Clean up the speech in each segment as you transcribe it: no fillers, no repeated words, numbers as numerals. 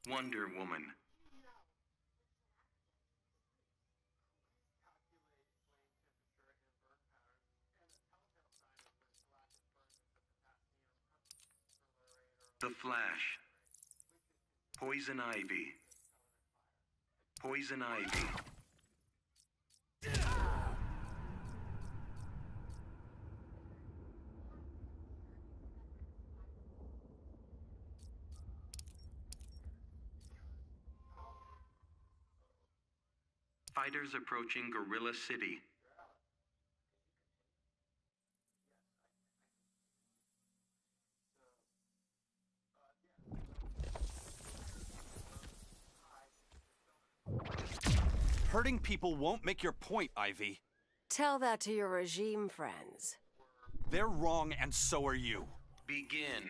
Wonder Woman. The Flash. Poison Ivy. Poison Ivy. Fighters approaching Gorilla City. Hurting people won't make your point, Ivy. Tell that to your regime friends. They're wrong, and so are you. Begin.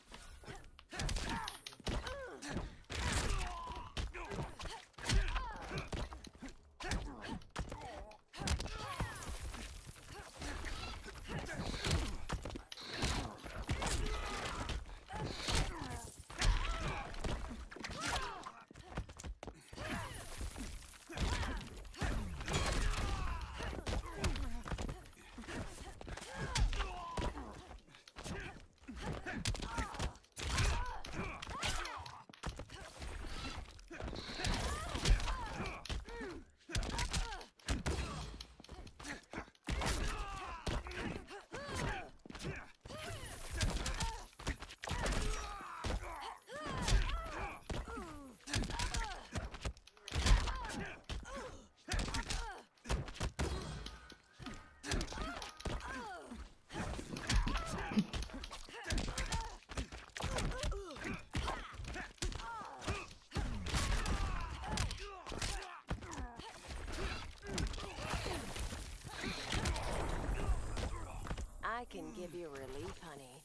I can give you relief, honey.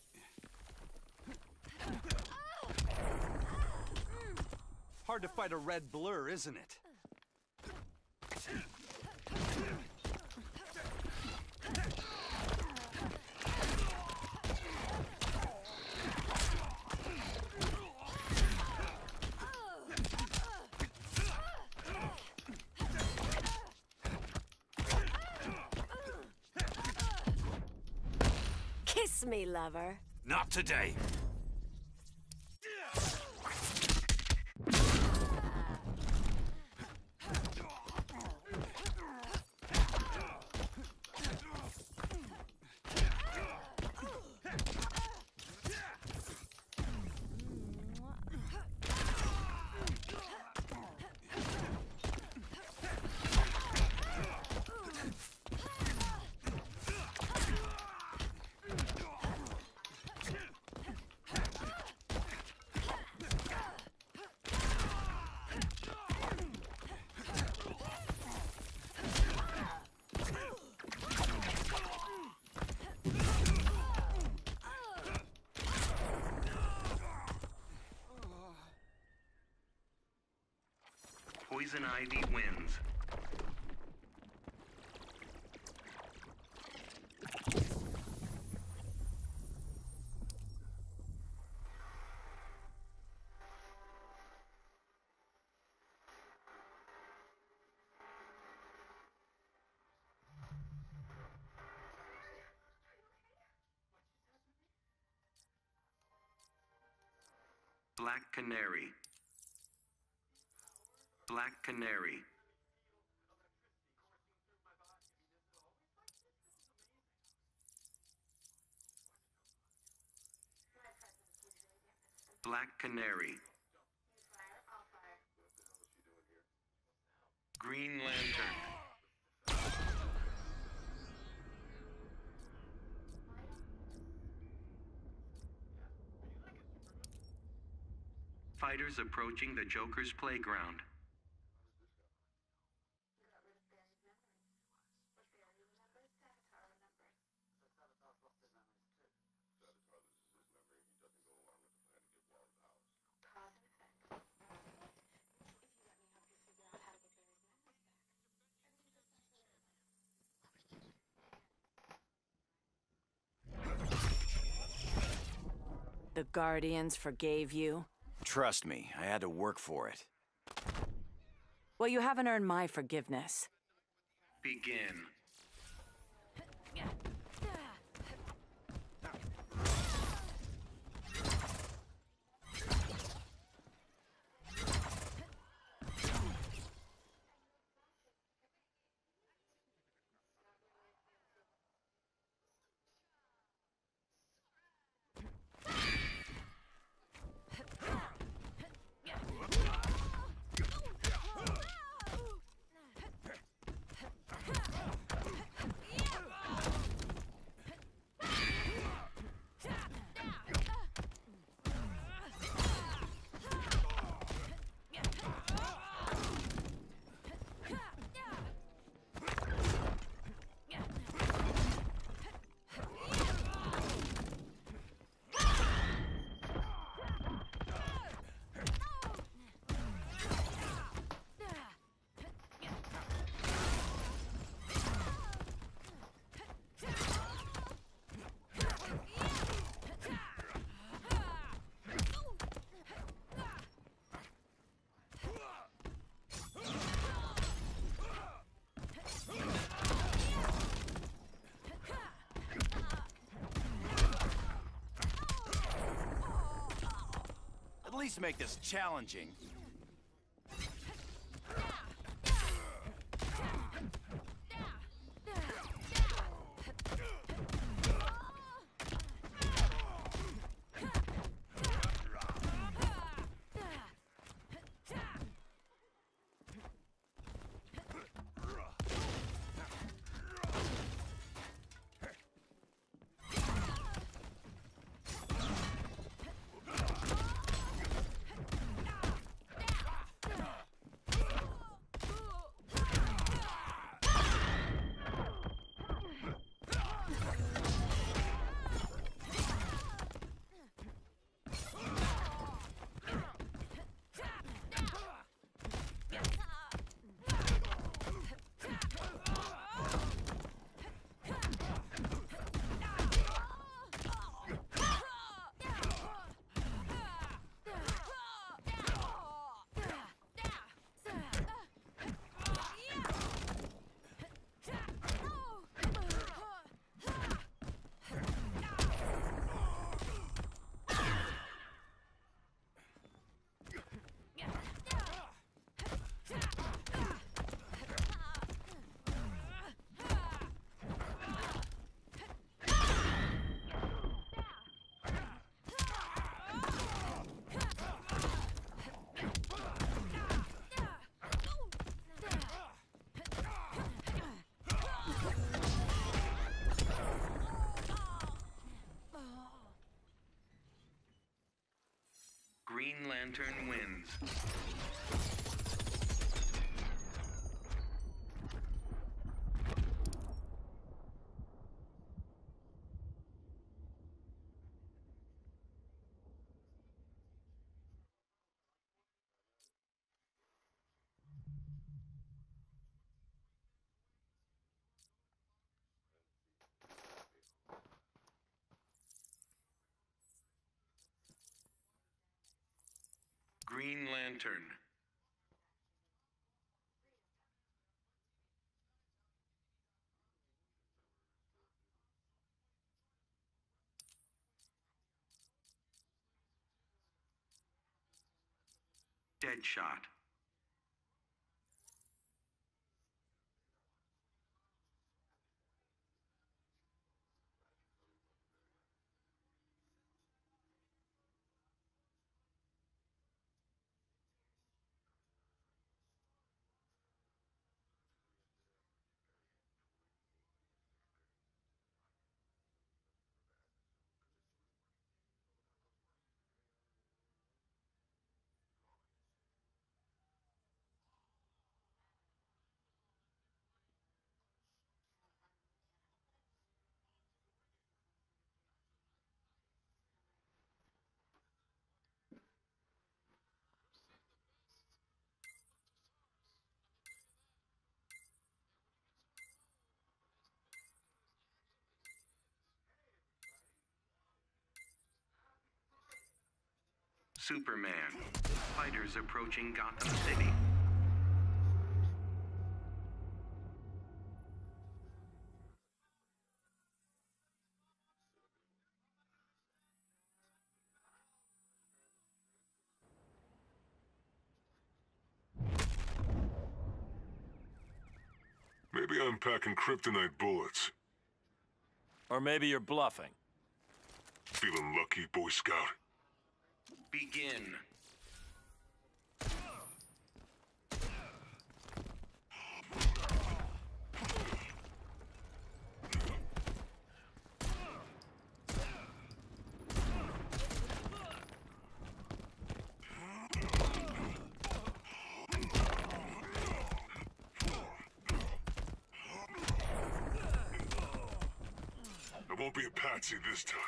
Hard to fight a red blur, isn't it? Kiss me, lover. Not today. Poison Ivy wins. Black Canary. Black Canary. Black Canary. Green Lantern. Fighters approaching the Joker's playground. The Guardians forgave you? Trust me, I had to work for it. Well, you haven't earned my forgiveness. Begin. At least make this challenging. Green Lantern wins. Green Lantern. Deadshot. Superman. Fighters approaching Gotham City. Maybe I'm packing kryptonite bullets. Or maybe you're bluffing. Feeling lucky, Boy Scout? Begin. I won't be a patsy this time.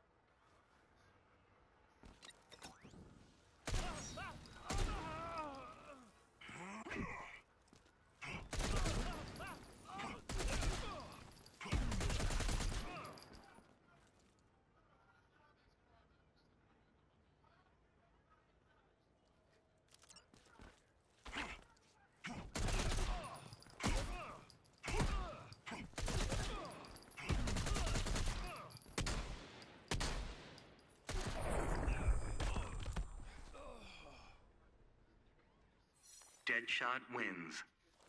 Deadshot wins.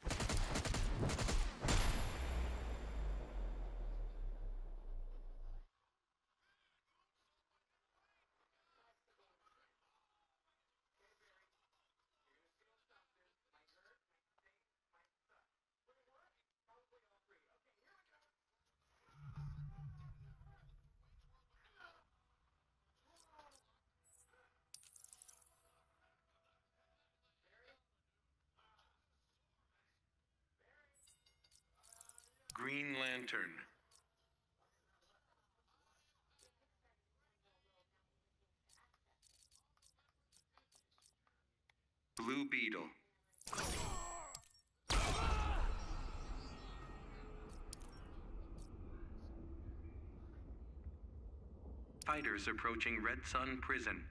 Green Lantern. Blue Beetle. Fighters approaching Red Sun Prison.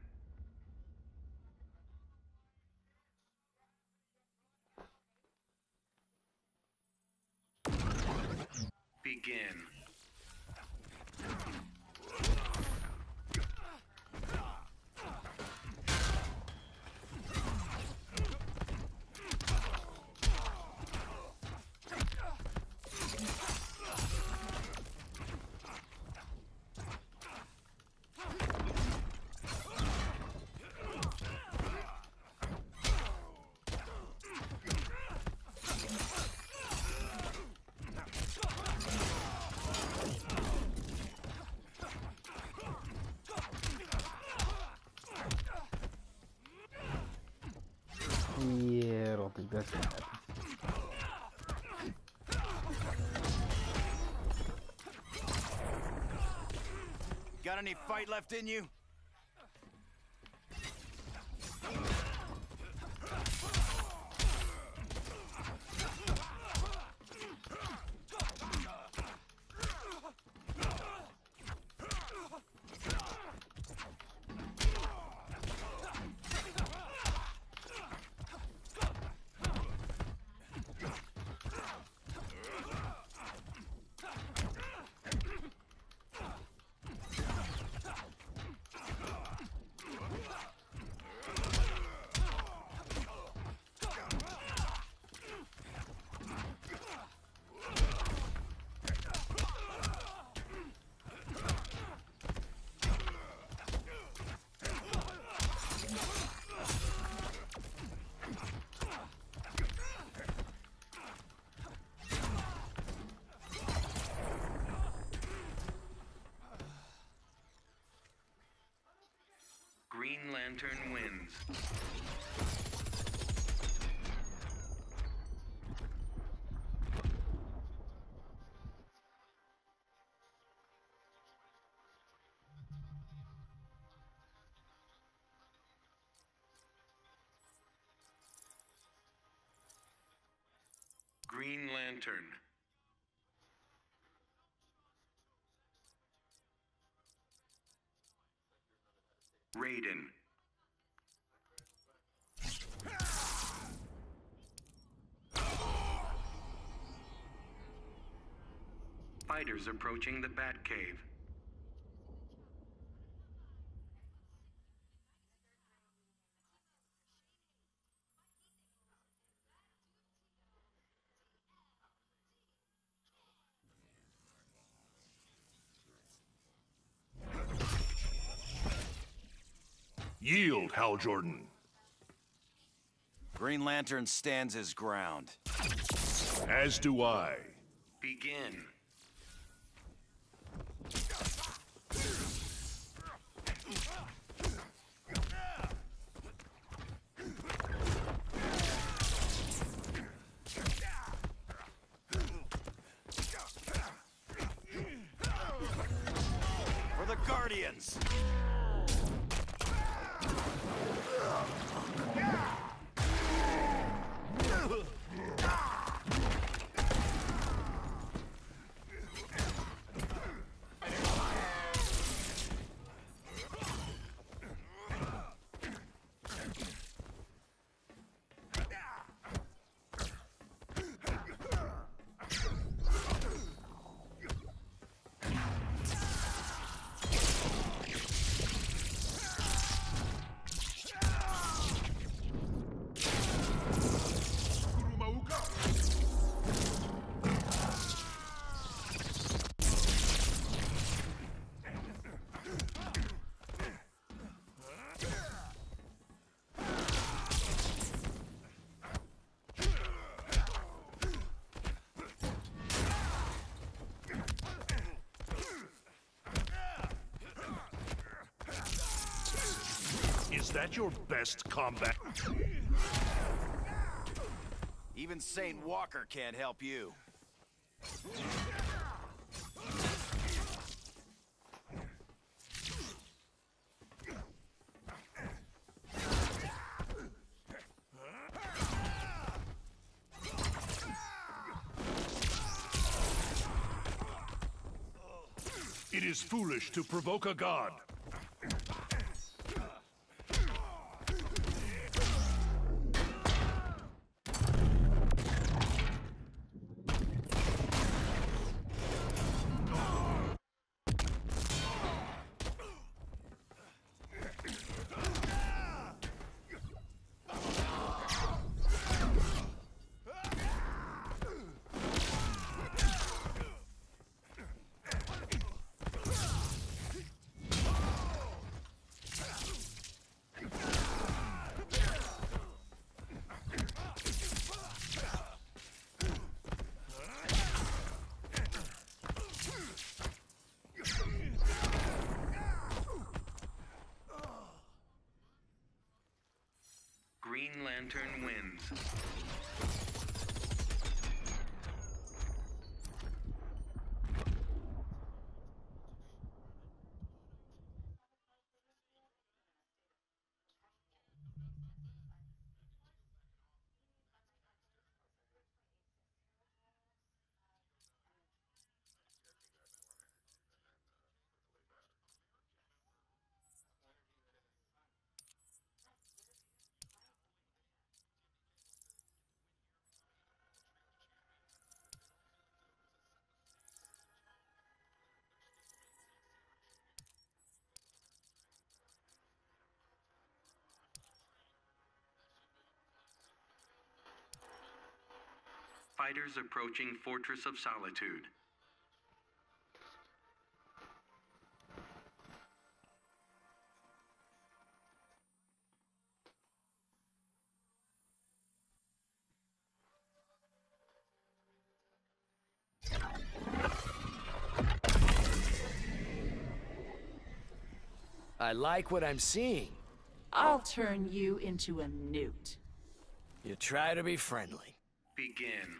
Begin. Yeah, I don't think that's gonna happen. Got any fight left in you? Green Lantern wins. Green Lantern. Raiden. Fighters approaching the Batcave. Yield, Hal Jordan. Green Lantern stands his ground. As do I. Begin. For the Guardians! Is that your best combat? Even Saint Walker can't help you. It is foolish to provoke a god. Green Lantern wins. Fighters approaching Fortress of Solitude. I like what I'm seeing. I'll turn you into a newt. You try to be friendly. Begin.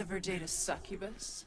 Ever date a succubus?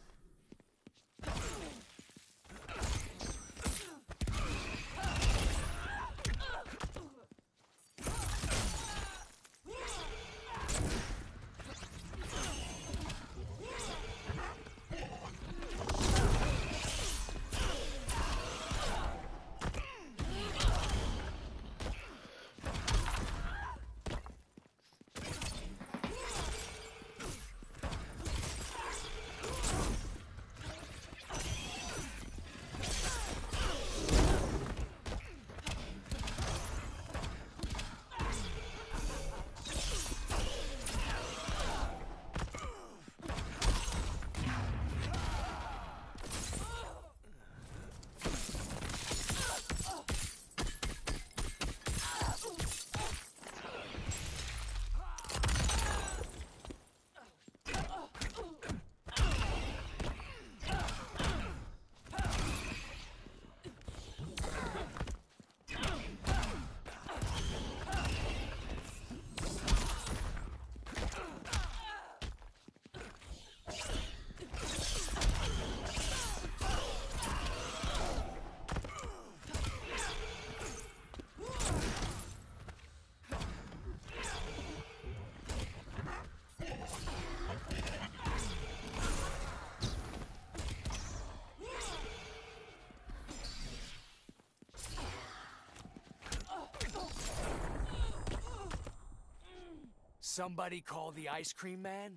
Somebody call the ice cream man?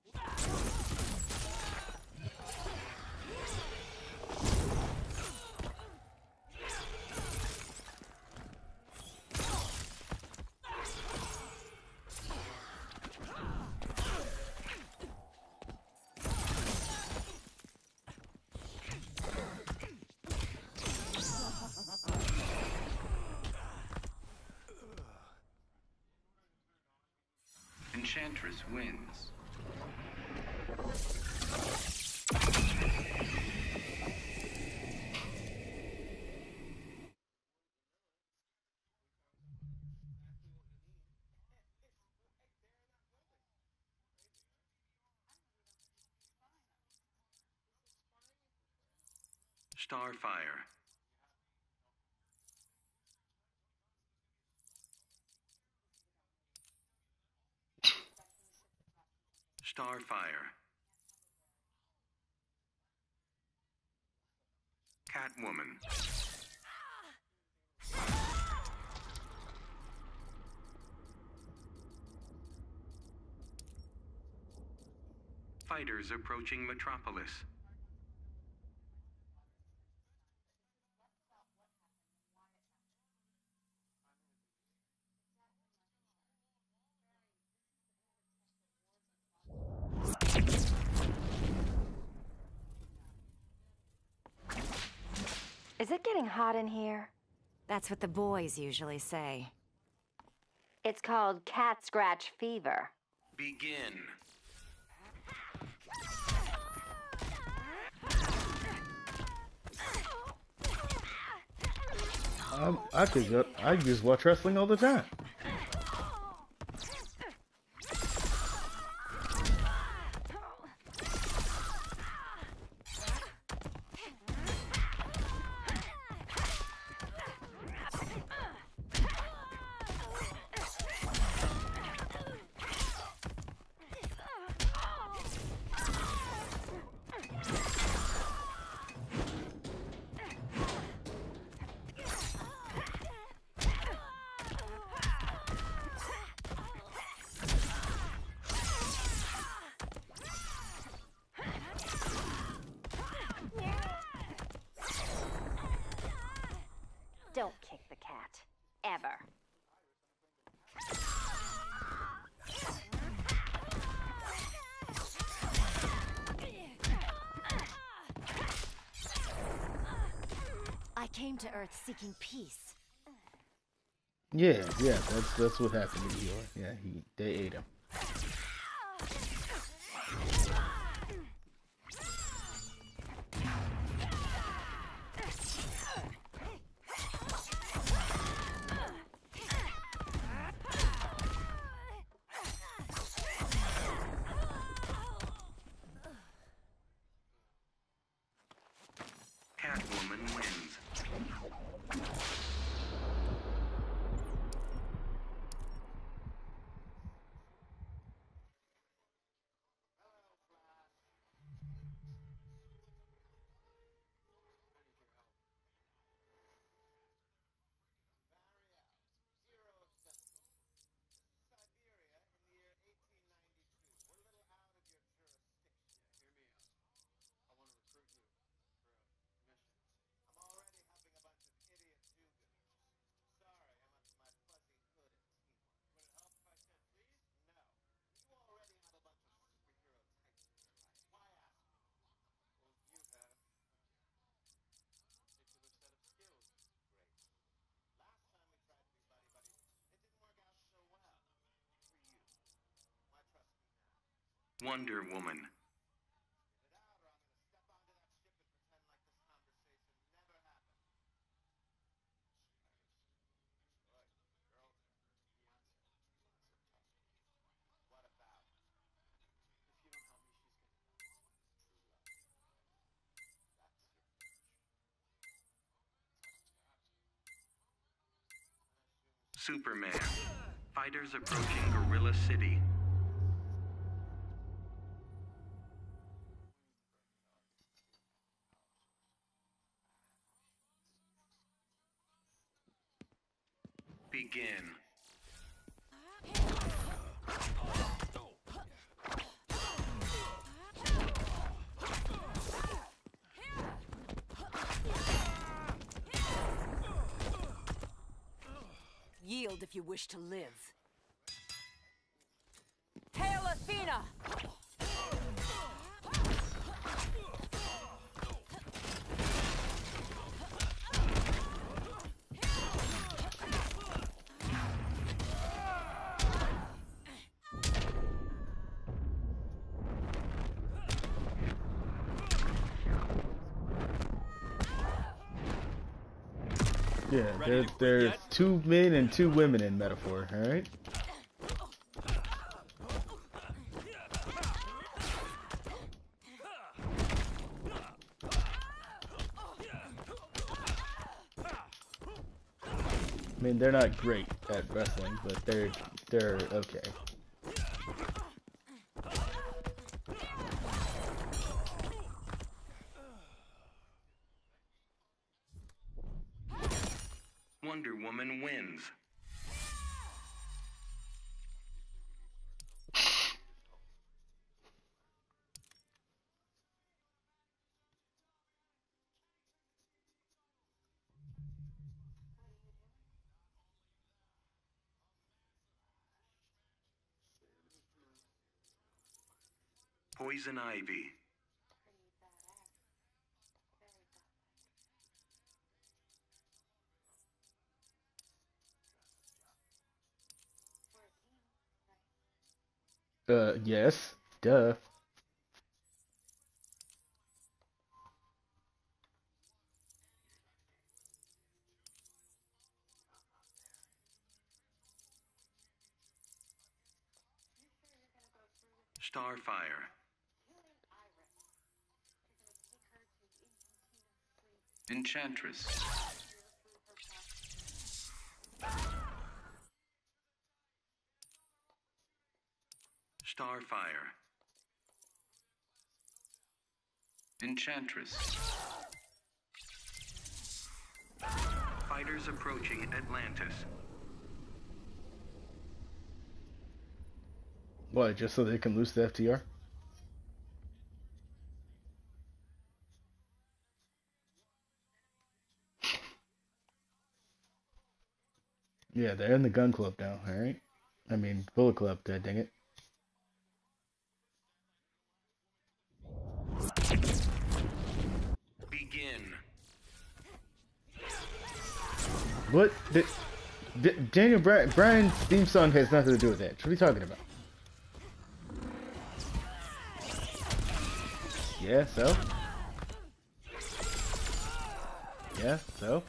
Enchantress wins. Starfire. Starfire. Catwoman. Fighters approaching Metropolis. Is it getting hot in here? That's what the boys usually say. It's called cat scratch fever. Begin. I just watch wrestling all the time. Don't kick the cat. Ever. I came to Earth seeking peace. Yeah, that's what happened to Eeyore. Yeah, they ate him. Woman wins. Wonder Woman. Superman. Fighters approaching Gorilla City. Begin. Yield if you wish to live. Hail Athena! Yeah, there's 2 men and 2 women in metaphor, alright? I mean, they're not great at wrestling, but they're okay. Wonder Woman wins. Poison Ivy. Yes. Duh. Starfire. Enchantress. Starfire. Enchantress. Fighters approaching Atlantis. What, just so they can lose the FTR? Yeah, they're in the gun club now, alright? I mean, Bullet Club, dang it. Begin. What? Daniel Bryan's theme song has nothing to do with that. What are you talking about? Yeah, so? Yeah, so?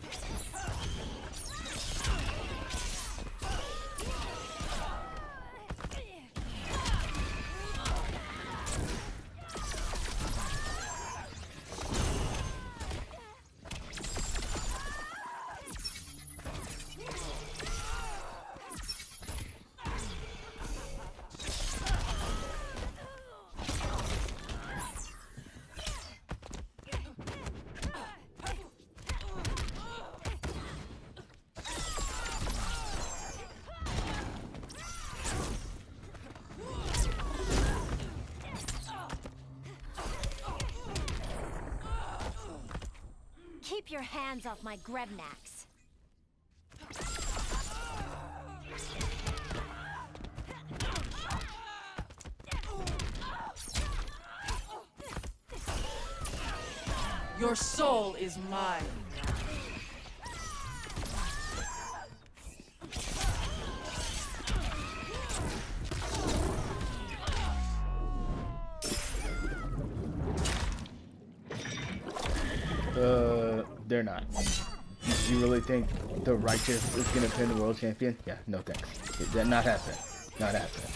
your hands off my Grebnax. Your soul is mine. They're not. You really think the righteous is gonna pin the world champion? Yeah, no thanks. That not happening. Not happening.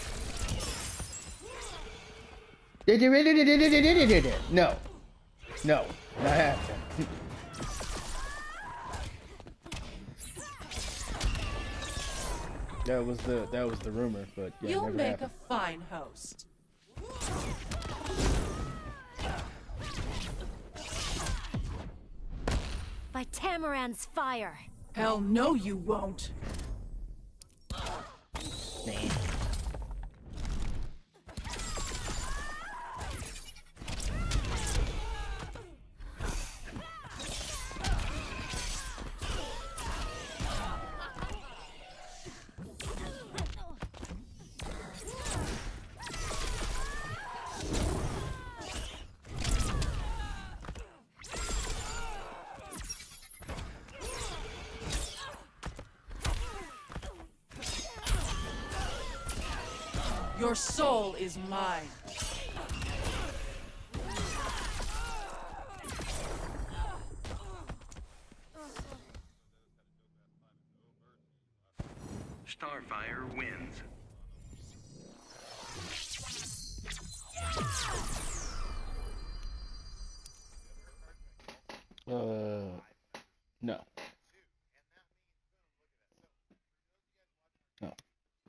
No. No, not happening. That was the rumor, but yeah, You'll never make happened. a fine host. By Tamaran's fire. Hell no, you won't. Your soul is mine. Starfire wins. No. No.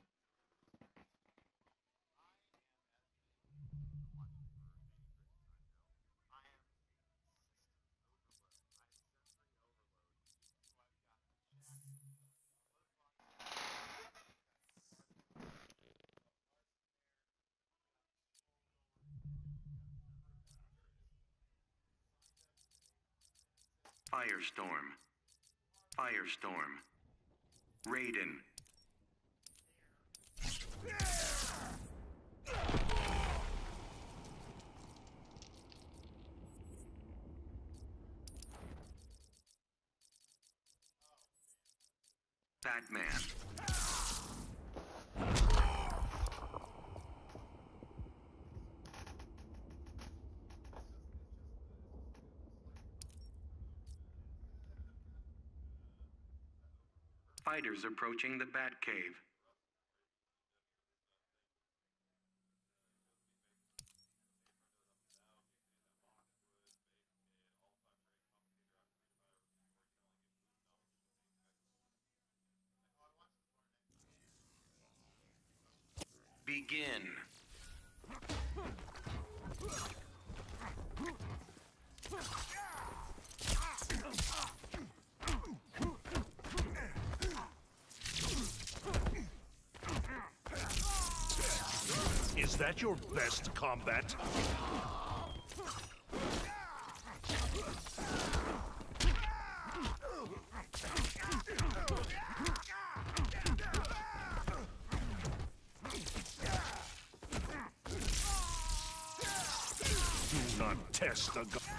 Firestorm. Firestorm. Raiden. Batman. Fighters approaching the Batcave. Begin. Is that your best combat? Do not test the god.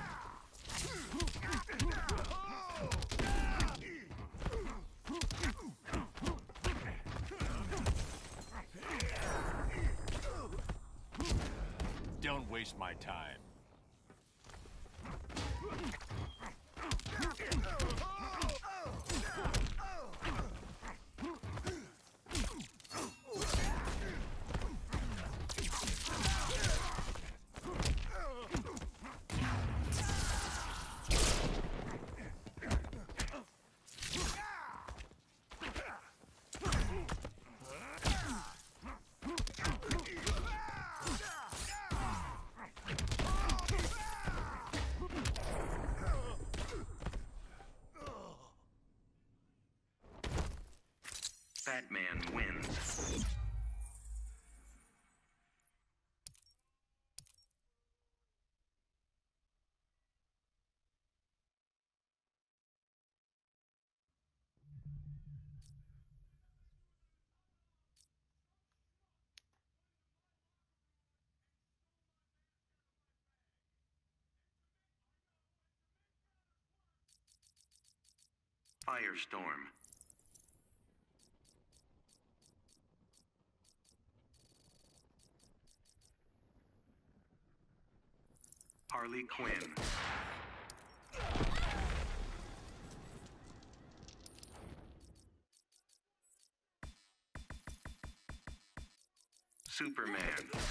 Don't waste my time. Batman wins. Firestorm. Harley Quinn. Superman.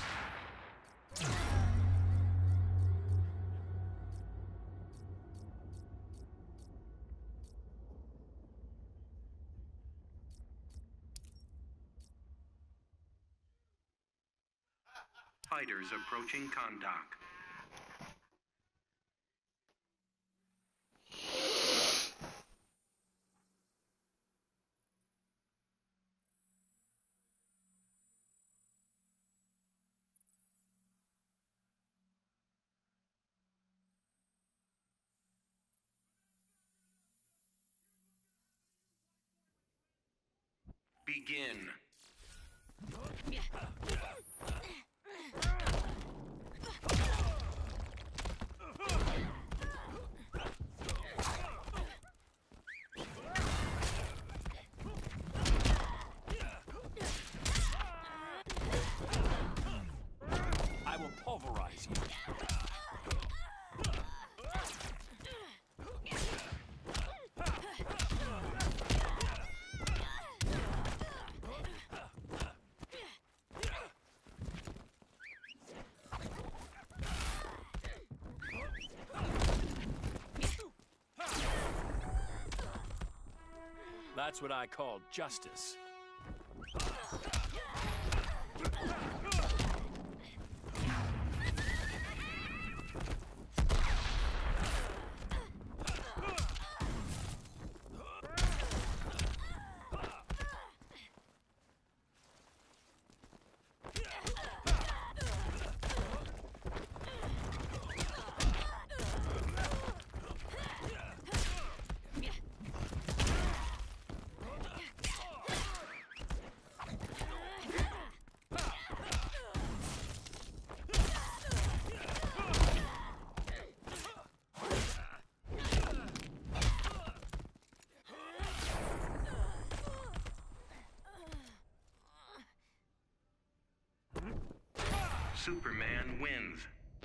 Fighters approaching Kahndaq. Begin. I will pulverize you. That's what I call justice. Superman wins.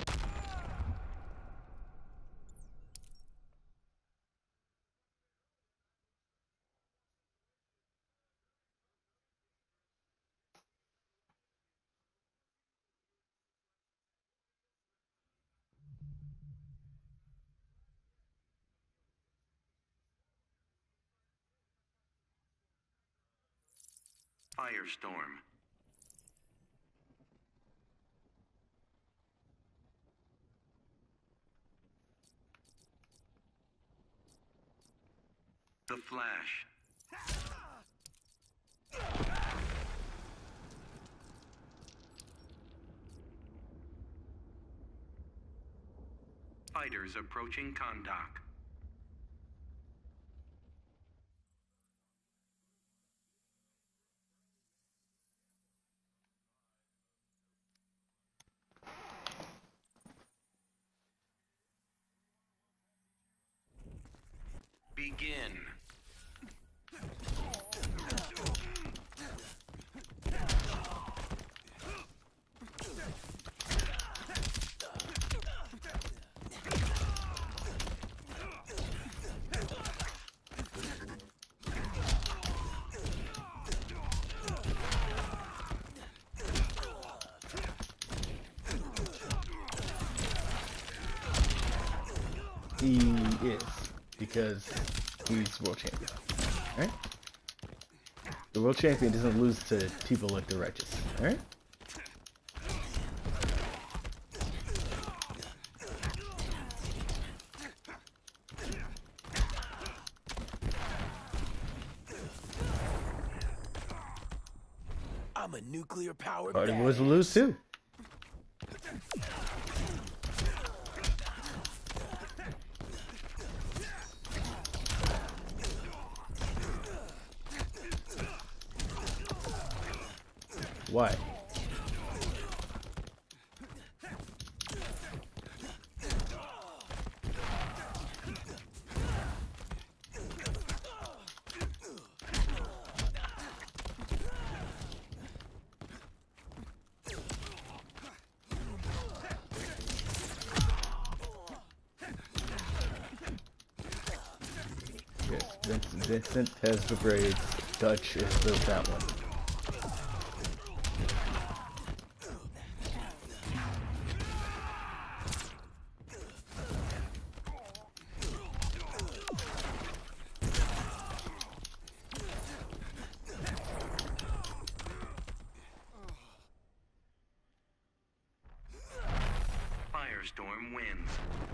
Firestorm. The Flash. Fighters approaching Kahndaq. Begin. He is, because he's world champion, right? The world champion doesn't lose to people like the righteous, right? I'm a nuclear-powered Hardy Boys will lose too. Why? Vincent has the braids. Dutch is that one. Firestorm wins.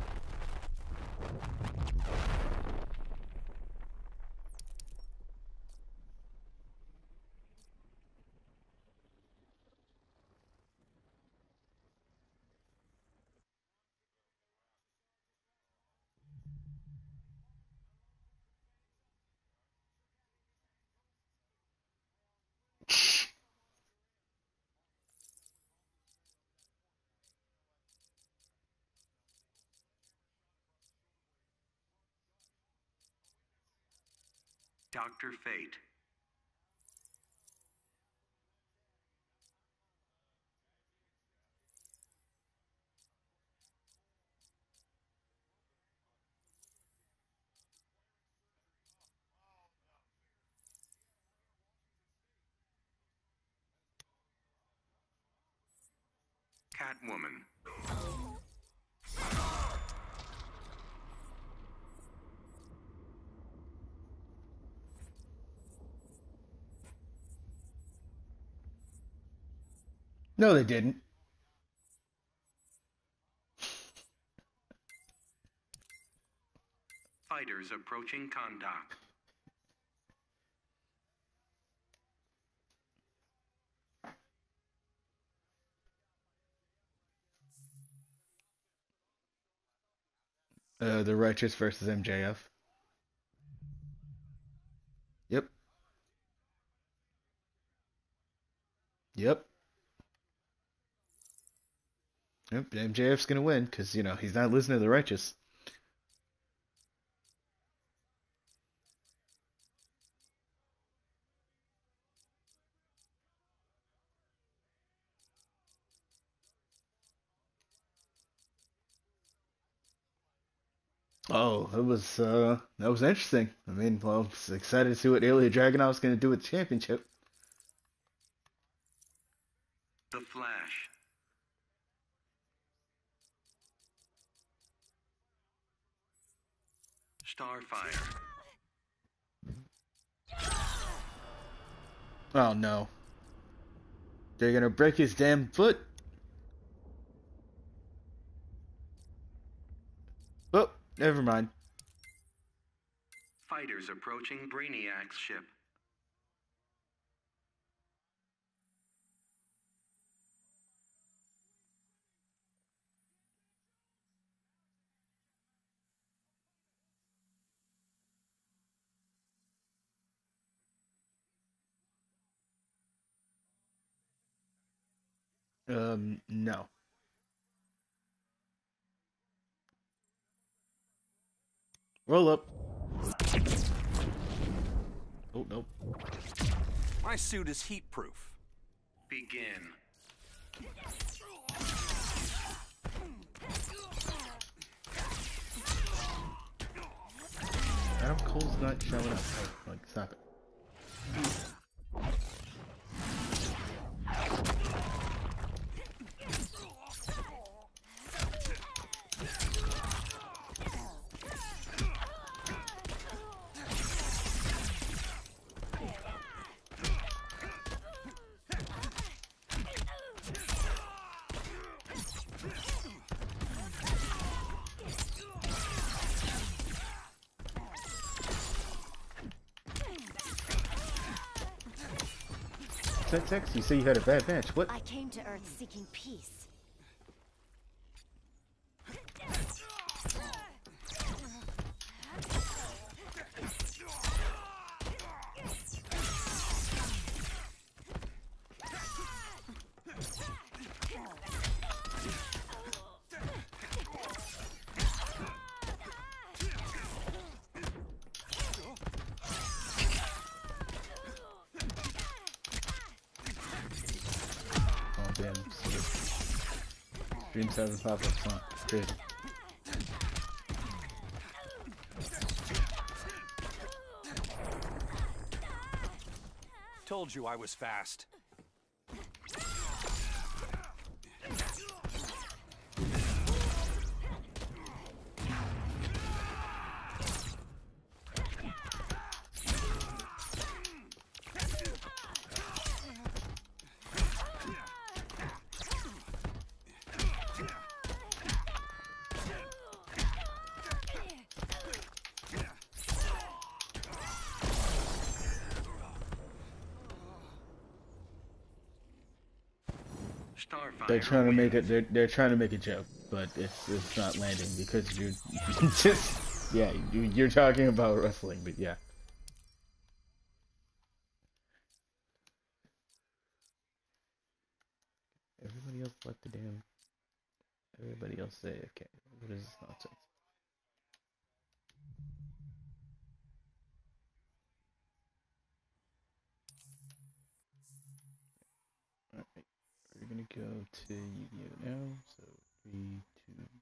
Dr. Fate. Catwoman. No, they didn't. Fighters approaching Kahndaq. The Righteous versus MJF. Yep. Yep. Yep, MJF's gonna win, because, you know, he's not losing to the Righteous. Oh, that was interesting. I mean, well, I was excited to see what Ilya Dragunov's gonna do with the championship. The Flash. Starfire. Oh no. They're gonna break his damn foot. Oh, never mind. Fighters approaching Brainiac's ship. No. Roll up. Oh, nope. My suit is heat-proof. Begin. Adam Cole's not showing up. Like, stop it. Text, you say you had a bad match. What? I came to Earth seeking peace. Dreams having pop-ups, huh? It's crazy. Told you I was fast. They're trying to make it. They're trying to make a joke, but it's not landing because you're just you're talking about wrestling, but yeah. Everybody else left the damn. Everybody else say okay. What is this nonsense? Alright, we're gonna go to Yu-Gi-Oh now. So 3, 2,